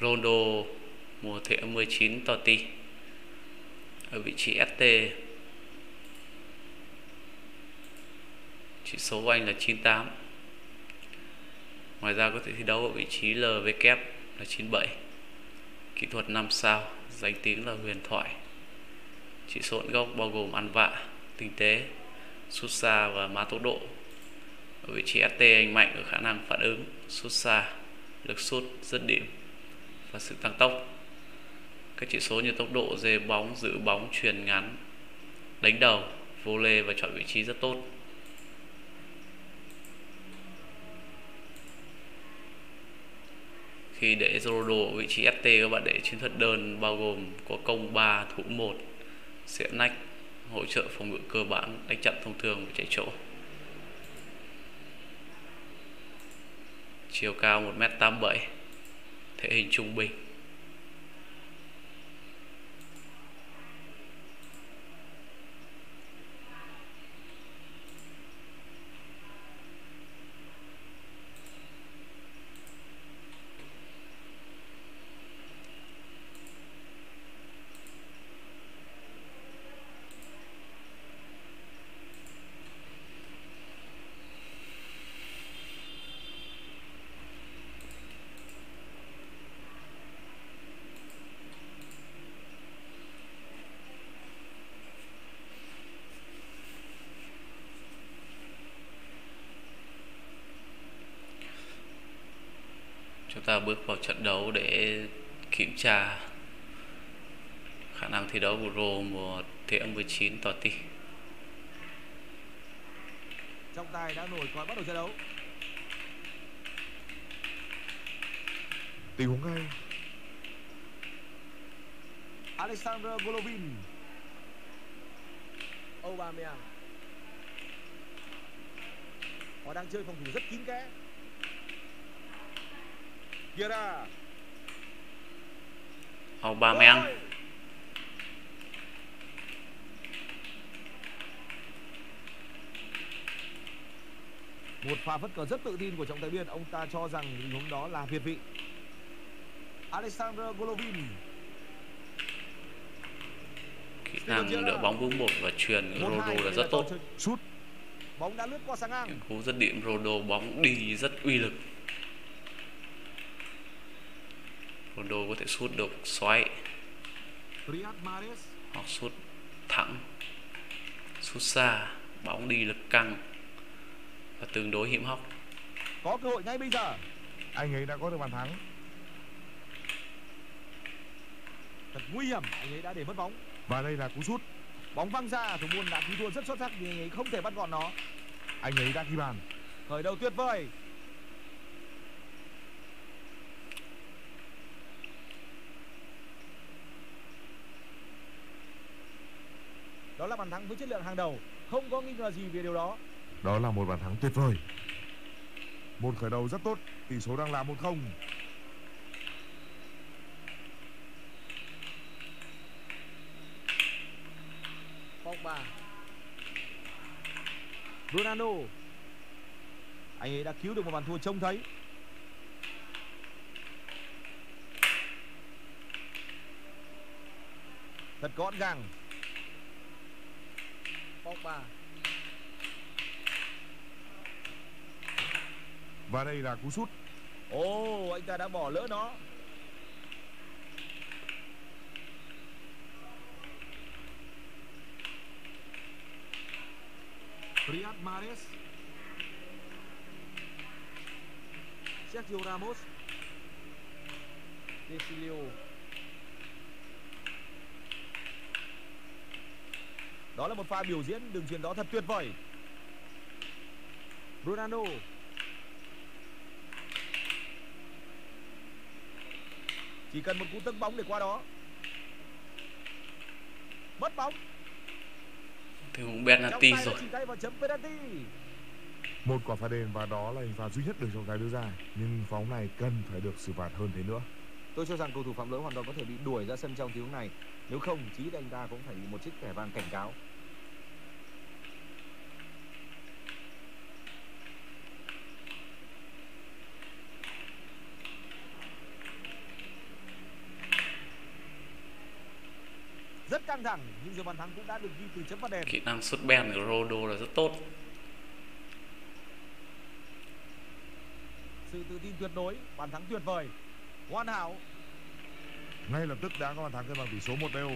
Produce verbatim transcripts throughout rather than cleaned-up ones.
Ronaldo mùa thế mười chín Totti ở vị trí ét tê. Chỉ số của anh là chín mươi tám. Ngoài ra có thể thi đấu ở vị trí lờ vê kép là chín mươi bảy. Kỹ thuật năm sao, danh tiếng là huyền thoại. Chỉ số tận gốc bao gồm ăn vạ, tinh tế, sút xa và má tốc độ. Ở vị trí ét tê anh mạnh ở khả năng phản ứng, sút xa, lực sút, dứt điểm và sự tăng tốc. Các chỉ số như tốc độ, dê bóng, giữ bóng, chuyền ngắn, đánh đầu, volley và chọn vị trí rất tốt. Khi để Ronaldo ở vị trí ét tê, các bạn để chiến thuật đơn bao gồm có công ba, thủ một, xẻ nách, hỗ trợ phòng ngự cơ bản, đánh chặn thông thường và chạy chỗ. Chiều cao một mét tám mươi bảy, thể hình trung bình. Chúng ta bước vào trận đấu để kiểm tra khả năng thi đấu của Rô mùa thế mười chín Totti. Trọng tài đã nổi còi bắt đầu trận đấu. Tình huống ngay. Alexander Golovin. Aubameyang. Họ đang chơi phòng thủ rất kín kẽ. Vieira. Aubameyang. Một pha phất cờ rất tự tin của trọng tài viên, ông ta cho rằng tình huống đó là việt vị. Alexander Golovin. Kỹ năng đỡ bóng vững một và chuyền của Ronaldo là rất tốt. Sút. Bóng đã lướt qua sang ngang. Cú dứt điểm Ronaldo, bóng đi rất uy lực. Ronaldo có thể sút được xoáy hoặc sút thẳng, sút xa, bóng đi lực căng và tương đối hiểm hóc. Có cơ hội ngay bây giờ. Anh ấy đã có được bàn thắng. Thật nguy hiểm, anh ấy đã để mất bóng. Và đây là cú sút. Bóng văng ra, thủ môn đã cứu thua rất xuất sắc vì anh ấy không thể bắt gọn nó. Anh ấy đã ghi bàn. Khởi đầu tuyệt vời. Đó là bàn thắng với chất lượng hàng đầu, không có nghi ngờ gì về điều đó. Đó là một bàn thắng tuyệt vời. Một khởi đầu rất tốt, tỷ số đang là một không. Pogba. Ronaldo. Anh ấy đã cứu được một bàn thua trông thấy. Thật gọn gàng. Pogba. Và đây là cú sút. Ồ, anh ta đã bỏ lỡ nó. Riyad Mahrez. Sergio Ramos. Desilio. Đó là một pha biểu diễn đường chuyền đó thật tuyệt vời. Ronaldo. Chỉ cần một cú tấn bóng để qua đó. Mất bóng. Thì cũng penalty rồi. Chỉ tay vào chấm penalty. Một quả phạt đền và đó là hình phạt duy nhất được trọng tài đưa ra. Nhưng pha bóng này cần phải được xử phạt hơn thế nữa. Tôi cho rằng cầu thủ phạm lỗi hoàn toàn có thể bị đuổi ra sân trong tình huống này. Nếu không, chí ít anh ta cũng phải bị một chiếc thẻ vàng cảnh cáo. rất căng thẳng nhưng giờ bàn thắng cũng đã được ghi từ chấm phạt đền. Kỹ năng sút ben của Ronaldo là rất tốt. Sự tự tin tuyệt đối, bàn thắng tuyệt vời, hoàn hảo. Ngay lập tức đã có bàn thắng cân bằng tỷ số một đều.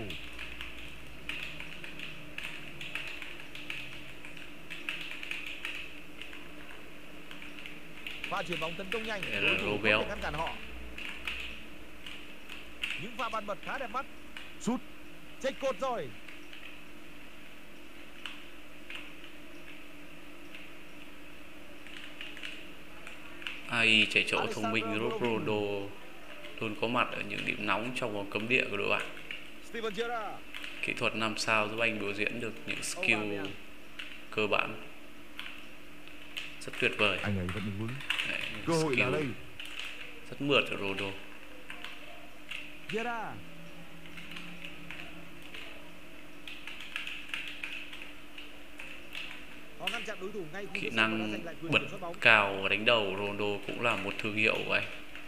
Pha chuyển bóng tấn công nhanh, Đây là đối thủ không Robel. thể ngăn cản họ. Những pha bàn bật khá đẹp mắt. Sút. Chệch cột rồi. a i chạy chỗ thông minh giúp Ronaldo luôn có mặt ở những điểm nóng trong vòng cấm địa của đội bạn. Steven Gerrard. Kỹ thuật năm sao giúp anh biểu diễn được những skill cơ bản rất tuyệt vời. Anh ấy vẫn đứng vững. Đấy, Cơ hội là skill đây. rất mượt ở Ronaldo. Gerrard. Có ngăn chặn đối thủ ngay khu Kỹ vực sân và đã năng giành lại quyền bật kiểm soát bóng. cao và đánh đầu Ronaldo cũng là một thương hiệu của anh.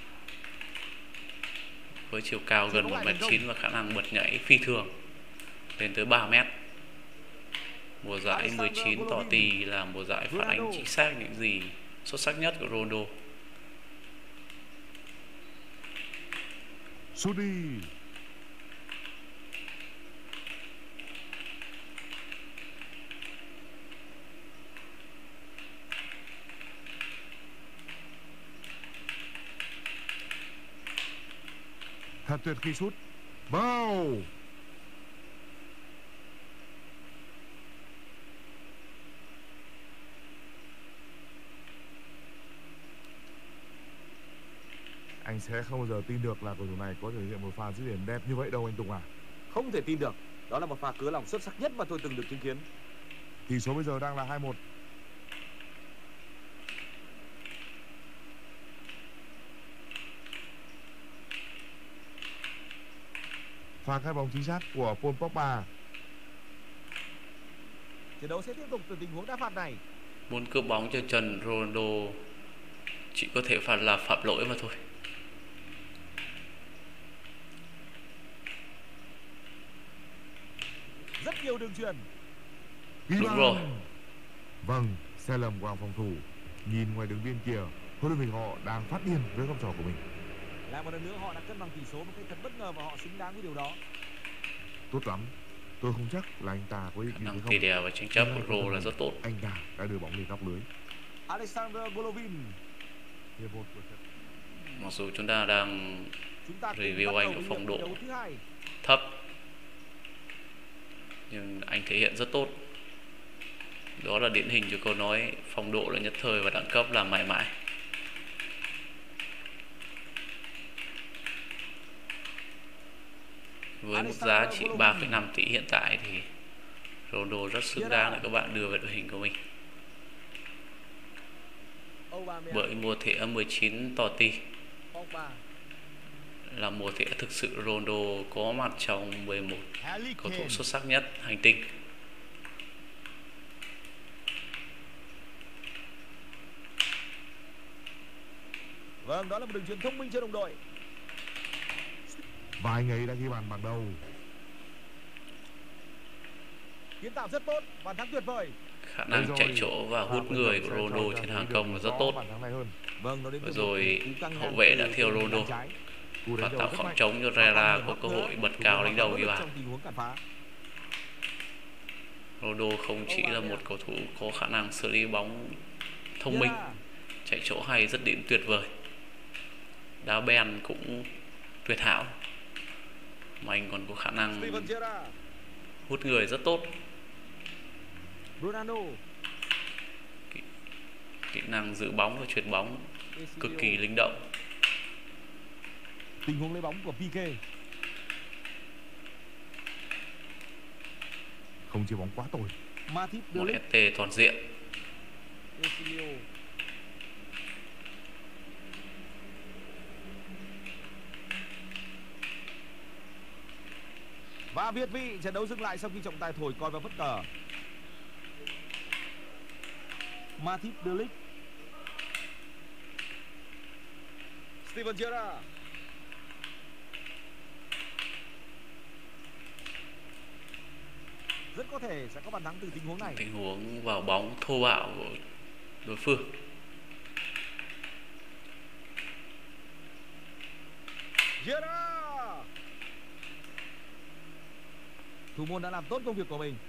Với chiều cao gần một mét chín và khả năng bật nhảy phi thường lên tới ba mét. Mùa giải mười chín tỏ tì là mùa giải phản ánh chính xác những gì xuất sắc nhất của Ronaldo. Sút đi. Thật tuyệt khi sút. Vào. Anh sẽ không bao giờ tin được là cầu thủ này có thể thực hiện một pha dứt điểm đẹp như vậy đâu anh Tùng à. Không thể tin được. Đó là một pha cứa lòng xuất sắc nhất mà tôi từng được chứng kiến. Tỷ số bây giờ đang là hai một. Pha cắt bóng chính xác của Paul Pogba. Trận đấu sẽ tiếp tục từ tình huống đá phạt này. Muốn cướp bóng cho Trần Ronaldo chỉ có thể phạt là phạm lỗi mà thôi. Rất nhiều đường truyền. Ghi Đúng bàn. rồi. Vâng, sai lầm của hàng phòng thủ. Nhìn ngoài đường biên kìa, huấn luyện viên họ đang phát điên với góc trò của mình. Lại một lần nữa họ đã cân bằng tỷ số một cách thật bất ngờ và họ xứng đáng với điều đó. Tốt lắm. Tôi không chắc là anh ta có ý Khả kiến năng không. tỉ đè và tranh chấp của Ro là rất tốt. Anh ta đã đưa bóng lên góc lưới. Alexander Golovin. Hiệp một của trận. Mặc dù chúng ta đang Chúng ta cùng review bắt anh đầu ở với phong hiệp độ đấu thứ hai. thấp, nhưng anh thể hiện rất tốt. Đó là điển hình cho câu nói phong độ là nhất thời và đẳng cấp là mãi mãi. Với mức giá trị ba phẩy năm tỷ hiện tại thì Ronaldo rất xứng đáng để các bạn đưa về đội hình của mình. Aubameyang. Bởi mùa thẻ mười chín tỏ ti Pogba. là mùa thẻ thực sự Ronaldo có mặt trong mười một Harry cầu thủ Kane. xuất sắc nhất hành tinh. Vâng, đó là một đường truyền thông minh cho đồng đội. Và anh ấy đã ghi bàn bằng đầu. Kiến tạo rất tốt, bàn thắng tuyệt vời. Khả năng chạy chỗ và hút người của Ronaldo trên hàng công là rất tốt. Vâng, nó đến Vừa từ rồi một cú căng hậu ngang vệ từ đã thiêu bên Ronaldo trái. Cú và đánh đầu tạo rất khoảng mạnh. trống cho Và Rera còn có một cơ nữa, hội bật thủ cao môn đánh đầu nỗ ghi lực bàn. trong tình huống cản phá. Ronaldo không chỉ là một cầu thủ có khả năng xử lý bóng thông minh, Gerrard. chạy chỗ hay rất điểm tuyệt vời, đá ben cũng tuyệt hảo, mà anh còn có khả năng Steven Gerrard. hút người rất tốt. Ronaldo. Kỹ, kỹ năng giữ bóng và chuyền bóng cực kỳ linh động. Tình huống lấy bóng của Pique. Không chia bóng quá tồi. Matip Một Delic. ét tê toàn diện. Esilio. Và Việt vị, trận đấu dừng lại sau khi trọng tài thổi còi và phất cờ. Matip Delic. Steven Gerrard. Rất có thể sẽ có bàn thắng từ tình huống này. Tình huống vào bóng thô bạo của đối phương. Gerrard. Thủ môn đã làm tốt công việc của mình.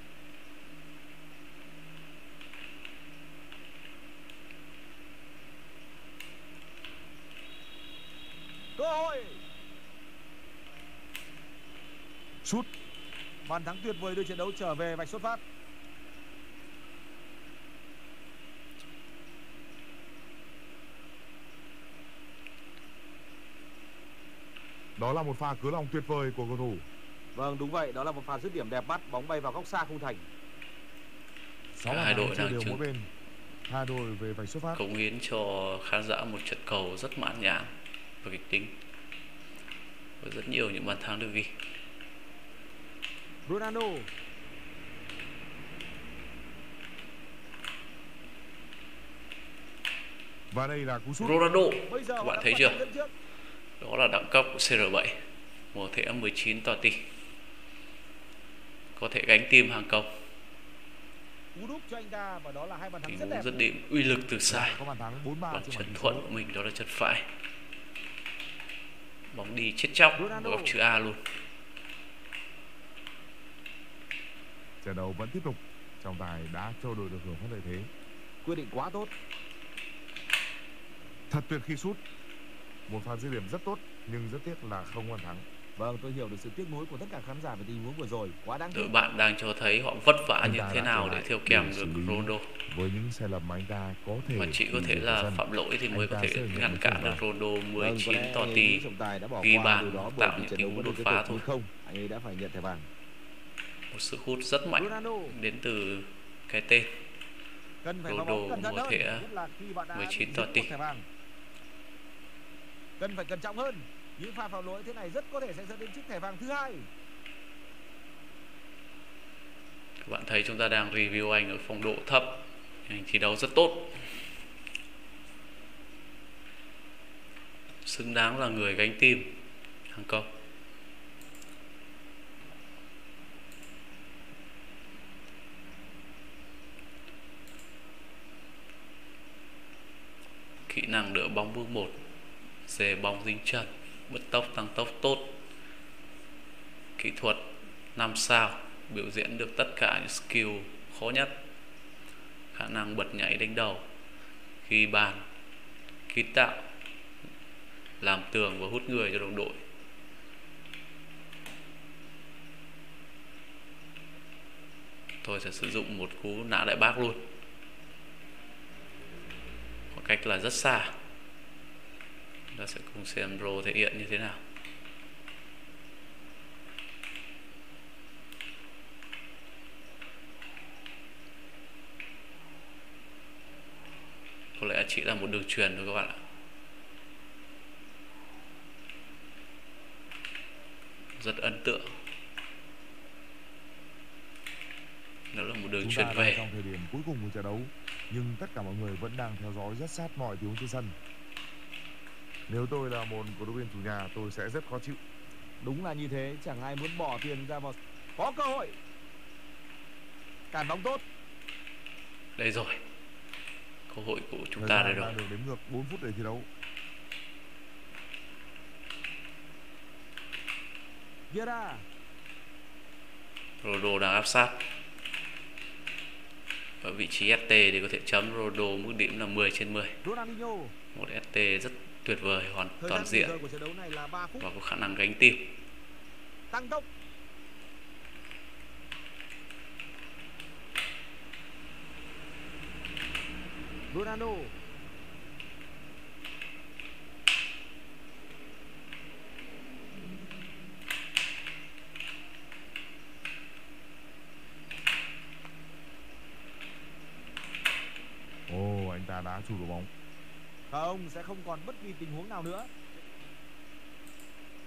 Cơ hội. Sút. Bàn thắng tuyệt vời đưa trận đấu trở về vạch xuất phát. Đó là một pha cứa lòng tuyệt vời của cầu thủ. Vâng, đúng vậy, đó là một pha dứt điểm đẹp mắt, bóng bay vào góc xa khung thành. Sáu Hai đội đang đều chứng mỗi bên. Hai đội về vạch xuất phát. cống hiến cho khán giả một trận cầu rất mãn nhãn và kịch tính, và rất nhiều những bàn thắng được ghi. Ronaldo. Và đây là cú sút. Ronaldo, Bây giờ các họ bạn đã thấy bắt chưa? đầu dẫn trước. Đó là đẳng cấp của xê rờ bảy, mùa thẻ mười chín Totti, có thể gánh team hàng công. Cú đúp cho anh ta và đó là hai bàn thắng Tình rất huống đẹp. dứt điểm uy lực từ xa Có bàn thắng bốn ba bằng trên chân bảng thuận số. của mình, đó là chân phải. Bóng đi chết chóc vào góc chữ A luôn. Trận đấu vẫn tiếp tục. Trọng tài đã cho đội được hưởng phát lợi thế. Quyết định quá tốt. Thật tuyệt khi sút. Một pha dứt điểm rất tốt nhưng rất tiếc là không bàn thắng. Vâng, tôi hiểu được sự tiếc nuối của tất cả khán giả về tình huống vừa rồi, quá đáng Đội tiếc. bạn đang cho thấy họ vất vả Anh như ta thế đã nào trở để lại theo kèm để được xử lý Ronaldo. Với những sai lầm mà anh ta có thể Mà chỉ có bị thể diệt là sân. phạm lỗi thì mới Anh có ta thể sẽ nhận ngăn một cản thẻ được vàng. Ronaldo Vâng, mười có chín lẽ Totti những trọng tài đã bỏ ghi qua bàn điều đó bởi tạo vì những trận tình đấu huống vẫn đột được tiếp phá tục thôi. nhưng không, anh ấy đã phải nhận thẻ vàng. Một sức hút rất mạnh Ronaldo đến từ cái tên cần phải vào Ronaldo bóng cẩn thận mùa hơn, thẻ nhất là khi bạn đã mười chín bị dính Totti. một thẻ vàng. Cần phải cẩn trọng hơn, những pha phạm lỗi thế này rất có thể sẽ dẫn đến chiếc thẻ vàng thứ hai. Các bạn thấy chúng ta đang review anh ở phong độ thấp, anh thi đấu rất tốt, xứng đáng là người gánh team hàng công. Kỹ năng đỡ bóng bước một, dè bóng dính chân, bứt tốc tăng tốc tốt, kỹ thuật năm sao, biểu diễn được tất cả những skill khó nhất, khả năng bật nhảy đánh đầu, ghi bàn, kiến tạo, làm tường và hút người cho đồng đội. Tôi sẽ sử dụng một cú nã đại bác luôn, khoảng cách là rất xa. Ta sẽ cùng xem Ro thể hiện như thế nào. Có lẽ chỉ là một đường truyền thôi các bạn ạ. Rất ấn tượng. Đó là một đường Chúng truyền ta về. đang trong thời điểm cuối cùng của trận đấu, nhưng tất cả mọi người vẫn đang theo dõi rất sát mọi tình huống trên sân. Nếu tôi là một cổ động viên chủ nhà, tôi sẽ rất khó chịu. Đúng là như thế, chẳng ai muốn bỏ tiền ra vào. Có cơ hội. Cản bóng tốt. Đây rồi, cơ hội của chúng Thời ta gian đây rồi. đang được đếm ngược bốn phút để thi đấu. Gerrard. Ronaldo đang áp sát ở vị trí ét tê để có thể chấm Ronaldo, mức điểm là mười trên mười. Ronaldinho. Một ét tê rất tuyệt vời, hoàn Thời toàn gian diện nghỉ ngơi của trận đấu này là ba phút. và có khả năng gánh team. Tăng tốc. Ronaldo. Ồ, anh ta đã chủ đội bóng. Không, sẽ không còn bất kỳ tình huống nào nữa.